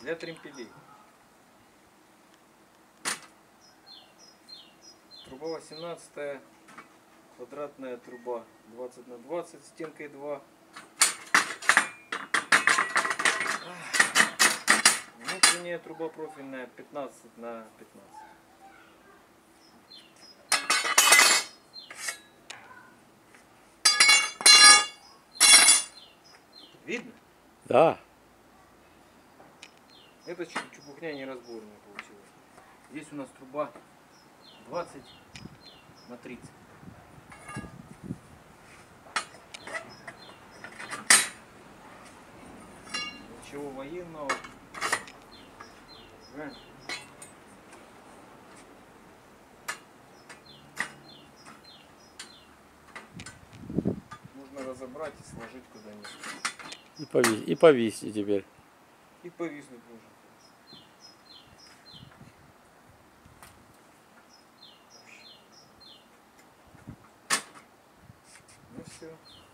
для тремпелей. Труба 18, квадратная труба 20 на 20, стенкой 2. Внутренняя труба профильная 15 на 15. Видно? Да. Это чепухня неразборная получилась. Здесь у нас труба 20 на 30. Ничего военного. Правильно? Можно разобрать и сложить куда-нибудь. И повесить теперь. И повиснуть можно. Ну все.